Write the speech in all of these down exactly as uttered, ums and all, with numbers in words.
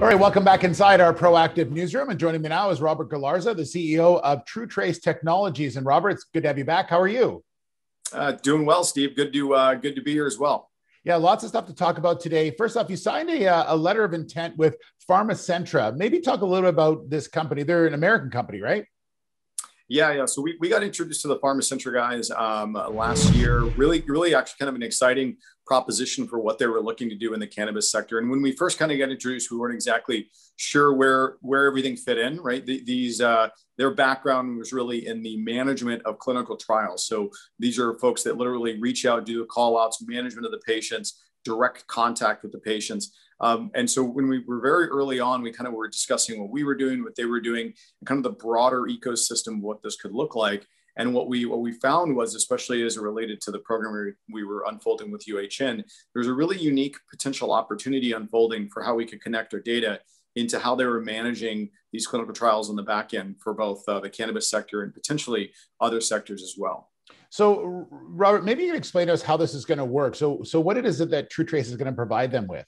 All right, welcome back inside our proactive newsroom. And joining me now is Robert Galarza, the C E O of TruTrace Technologies. And Robert, it's good to have you back. How are you? Uh, doing well, Steve. Good to uh, good to be here as well. Yeah, lots of stuff to talk about today. First off, you signed a, a letter of intent with PharmaCentra. Maybe talk a little bit about this company. They're an American company, right? Yeah, yeah. So we, we got introduced to the PharmaCentra guys um, last year. Really, really actually kind of an exciting proposition for what they were looking to do in the cannabis sector. And when we first kind of got introduced, we weren't exactly sure where, where everything fit in, right? The, these, uh, their background was really in the management of clinical trials. So these are folks that literally reach out, do the call outs, management of the patients, direct contact with the patients. Um, and so when we were very early on, we kind of were discussing what we were doing, what they were doing, and kind of the broader ecosystem of what this could look like. And what we what we found was, especially as it related to the program we, we were unfolding with U H N, there's a really unique potential opportunity unfolding for how we could connect our data into how they were managing these clinical trials on the back end for both uh, the cannabis sector and potentially other sectors as well. So, Robert, maybe you can explain to us how this is going to work. So, so what it is that TruTrace is going to provide them with?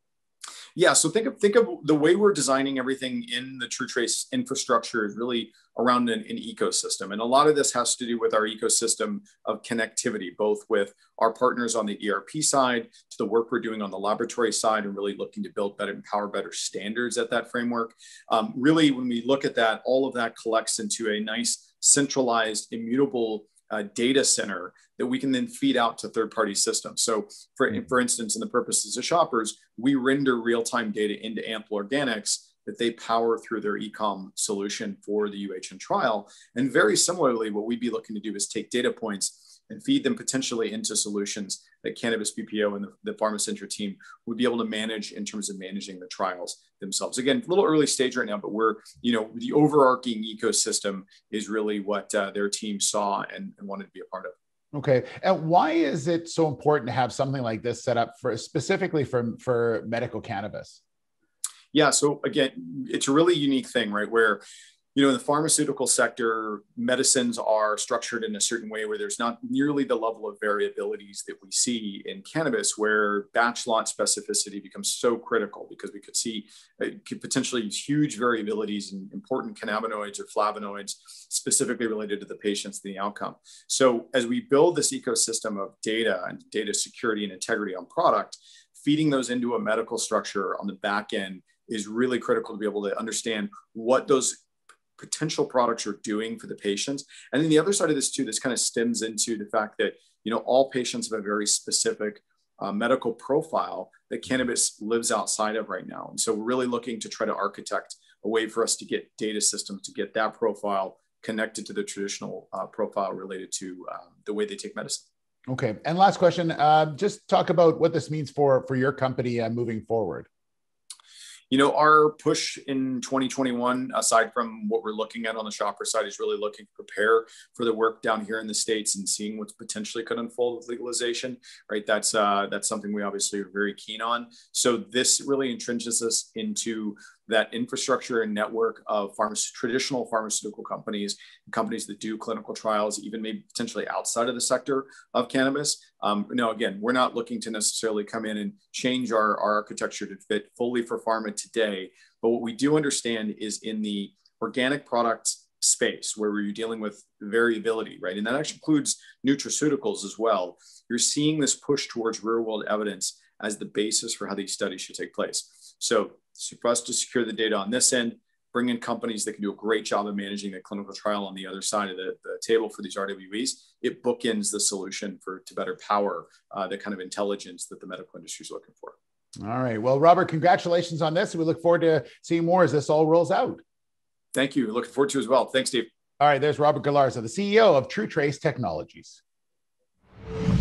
Yeah, so think of think of the way we're designing everything in the TruTrace infrastructure is really around an, an ecosystem. And a lot of this has to do with our ecosystem of connectivity, both with our partners on the E R P side, to the work we're doing on the laboratory side, and really looking to build better, empower better standards at that framework. Um, really, when we look at that, all of that collects into a nice, centralized, immutable Uh, data center that we can then feed out to third-party systems. So for, for instance, in the purposes of shoppers, we render real-time data into Ample Organics that they power through their e-com solution for the U H N trial. And very similarly, what we'd be looking to do is take data points and feed them potentially into solutions that Cannabis B P O and the, the PharmaCentra team would be able to manage in terms of managing the trials themselves. Again, a little early stage right now, but we're, you know, the overarching ecosystem is really what uh, their team saw and, and wanted to be a part of. Okay. And why is it so important to have something like this set up for specifically for, for medical cannabis? Yeah. So again, it's a really unique thing, right? Where, you know, in the pharmaceutical sector, medicines are structured in a certain way where there's not nearly the level of variabilities that we see in cannabis, where batch lot specificity becomes so critical, because we could see uh, could potentially huge variabilities in important cannabinoids or flavonoids specifically related to the patients and the outcome. So as we build this ecosystem of data and data security and integrity on product, feeding those into a medical structure on the back end is really critical to be able to understand what those potential products are doing for the patients. And then the other side of this too, this kind of stems into the fact that, you know, all patients have a very specific uh, medical profile that cannabis lives outside of right now. And so we're really looking to try to architect a way for us to get data systems to get that profile connected to the traditional uh, profile related to um, the way they take medicine. Okay. And last question, uh, just talk about what this means for, for your company uh, moving forward. You know, our push in twenty twenty-one, aside from what we're looking at on the shopper side, is really looking to prepare for the work down here in the States and seeing what's potentially could unfold with legalization, right? That's uh, that's something we obviously are very keen on. So this really entrenches us into that infrastructure and network of pharma- traditional pharmaceutical companies, companies that do clinical trials, even maybe potentially outside of the sector of cannabis. Um, now, again, we're not looking to necessarily come in and change our, our architecture to fit fully for pharma today. But what we do understand is in the organic products space, where we're dealing with variability, right? And that actually includes nutraceuticals as well. You're seeing this push towards real world evidence as the basis for how these studies should take place. So, so for us to secure the data on this end, bring in companies that can do a great job of managing the clinical trial on the other side of the, the table for these R W Es, it bookends the solution for to better power uh, the kind of intelligence that the medical industry is looking for. All right. Well, Robert, congratulations on this. We look forward to seeing more as this all rolls out. Thank you. Looking forward to it as well. Thanks, Steve. All right. There's Robert Galarza, the C E O of TruTrace Technologies.